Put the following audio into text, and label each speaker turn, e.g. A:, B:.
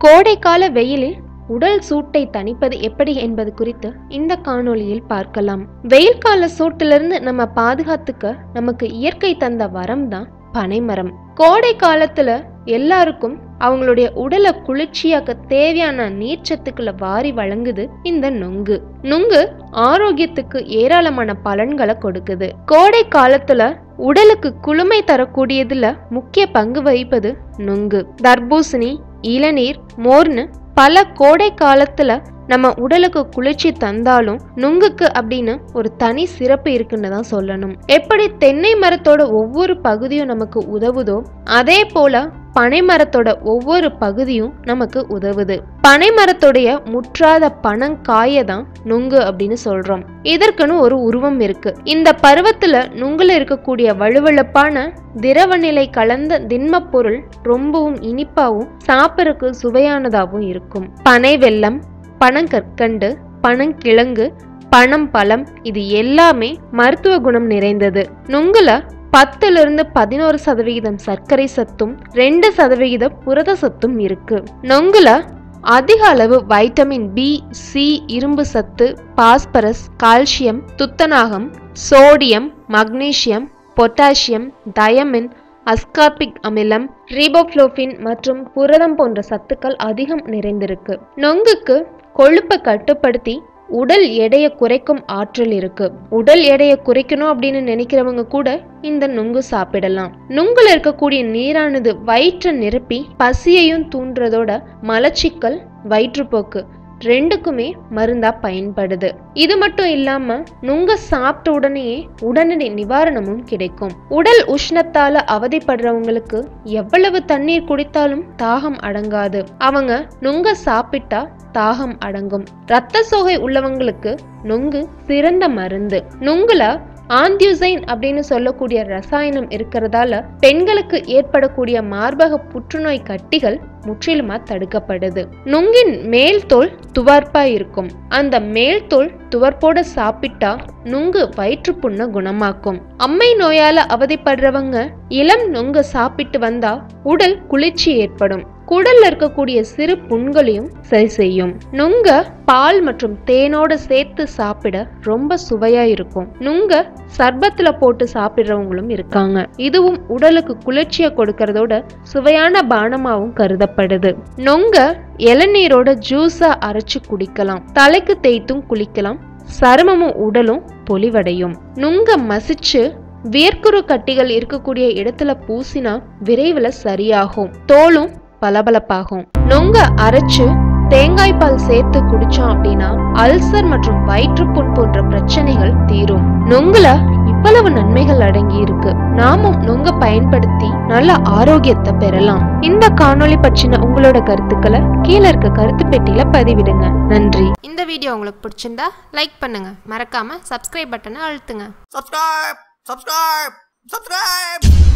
A: கோடைக்கால வெயிலில் உடல் சூட்டை தணிப்பது எப்படி என்பது குறித்து இந்த காணொளியில் பார்க்கலாம். வெயில் கால சூட்டிலிருந்து நம்ம பாதுகாத்துக்க நமக்கு இயற்கை தந்த வரம் தான் பனைமரம். கோடை காலத்துல எல்லாருக்கும் அவங்களுடைய உடலை குளிர்ச்சியாக்க தேவையான நீர்ச்சத்துக்களை வாரி வழங்குது இந்த நுங்கு. நுங்கு ஆரோக்கியத்துக்கு ஏராளமான பலன்களை கொடுக்குது. கோடை காலத்துல உடலுக்கு குளுமை தரக்கூடியதுல முக்கிய பங்கு வகிப்பது நுங்கு. தர்பூசணி, இளநீர், மோர்னு பல கோடை காலத்துல நம்ம உடலுக்கு குளிர்ச்சி தந்தாலும் நுங்குக்கு அப்படின்னு ஒரு தனி சிறப்பு இருக்குன்னு தான் சொல்லணும். எப்படி தென்னை மரத்தோட ஒவ்வொரு பகுதியும் நமக்கு உதவுதோ அதே போல பனை மரத்தோட ஒவ்வொரு பகுதியும் நமக்கு உதவுது. பனை மரத்தோடைய முற்றாத பனங்காய தான் நுங்கு அப்படின்னு சொல்றோம். இதற்குன்னு ஒரு உருவம் இருக்கு. இந்த பருவத்துல நுங்குல இருக்கக்கூடிய வழுவழுப்பான திரவநிலை கலந்த திண்ம பொருள் ரொம்பவும் இனிப்பாவும் சாப்பிடறதுக்கு சுவையானதாகவும் இருக்கும். பனை வெல்லம், பனங்கற்கண்டு, பனங்கிழங்கு, பனம் பழம் இது எல்லாமே மருத்துவ குணம் நிறைந்தது. நுங்குல 10-11% சர்க்கரை சத்தும் 2% புரத சத்தும் இருக்கு. நுங்குல அதிக அளவு வைட்டமின் பி, சி, இரும்பு சத்து, பாஸ்பரஸ், கால்சியம், துத்தநாகம், sodium, magnesium, potassium, thiamine, ascorbic அமிலம், ரீபோஃப்ளோபின் மற்றும் புரதம் போன்ற சத்துக்கள் அதிகம் நிறைந்திருக்கு. நுங்குக்கு கொழுப்பை கட்டுப்படுத்தி உடல் எடையை குறைக்கும் ஆற்றல் இருக்கு. உடல் எடையை குறைக்கணும் அப்படின்னு நினைக்கிறவங்க கூட இந்த நுங்கு சாப்பிடலாம். நுங்குல இருக்கக்கூடிய நீரானது வயிற்றை நிரப்பி பசியையும் தூண்டுறதோட மலச்சிக்கல், வயிற்றுப்போக்கு ரெண்டுக்குமே மருந்தா பயன்படுது. இது மட்டும் இல்லாம நுங்க சாப்பிட்ட உடனடி நிவாரணமும் கிடைக்கும். உடல் உஷ்ணத்தால அவதிப்படுறவங்களுக்கு எவ்வளவு தண்ணீர் குடித்தாலும் தாகம் அடங்காது. அவங்க நுங்க சாப்பிட்டா தாகம் அடங்கும். இரத்த சோகை உள்ளவங்களுக்கு நுங்கு சிறந்த மருந்து. நுங்குல ஆந்தியூசைன் அப்படின்னு சொல்லக்கூடிய ரசாயனம் இருக்கிறதால பெண்களுக்கு ஏற்படக்கூடிய மார்பக புற்றுநோய் கட்டிகள் முற்றிலுமா தடுக்கப்படுது. நுங்கின் மேல் தோல் துவர்ப்பா இருக்கும். அந்த மேல் தோல் துவர்ப்போட சாப்பிட்டா நுங்கு வயிற்றுப்புண்ண குணமாக்கும். அம்மை நோயால அவதிப்படுறவங்க இளம் நுங்கு சாப்பிட்டு வந்தா உடல் குளிர்ச்சி ஏற்படும். குடல்ல இருக்கக்கூடிய சிறு புண்களையும் சரி செய்யும். நுங்க பால் மற்றும் தேனோட சேர்த்து சாப்பிட ரொம்ப சுவையா இருக்கும். நுங்க சர்பத்துல போட்டு சாப்பிடுறவங்களும் இருக்காங்க. இதுவும் உடலுக்கு குளிர்ச்சியை கொடுக்கறதோட சுவையான பானமாவும் கருதப்படுது. நுங்க இளநீரோட ஜூஸா அரைச்சு குடிக்கலாம். தலைக்கு தேய்த்தும் குளிக்கலாம். சருமமும் உடலும் பொலிவடையும். நுங்க மசிச்சு வேர்க்குரு கட்டிகள் இருக்கக்கூடிய இடத்துல பூசினா விரைவில் சரியாகும். தோலும் பளபளப்பாகும். நுங்க அரைச்சு தேங்காய் பால் சேர்த்து குடிச்சோம் அப்படின்னா அல்சர் மற்றும் வயிற்றுப்புண் போன்ற பிரச்சனைகள் தீரும். நுங்குல இவ்வளவு நன்மைகள் அடங்கி இருக்கு. நாமும் நுங்க பயன்படுத்தி நல்ல ஆரோக்கியத்தை பெறலாம். இந்த காணொளி பற்றின உங்களோட கருத்துக்களை கீழே இருக்க கருத்து பெட்டியில பதிவிடுங்க. நன்றி.
B: இந்த வீடியோ உங்களுக்கு பிடிச்சிருந்தா லைக் பண்ணுங்க. மறக்காம சப்ஸ்கிரைப் பட்டனை அழுத்துங்க.
C: Subscribe!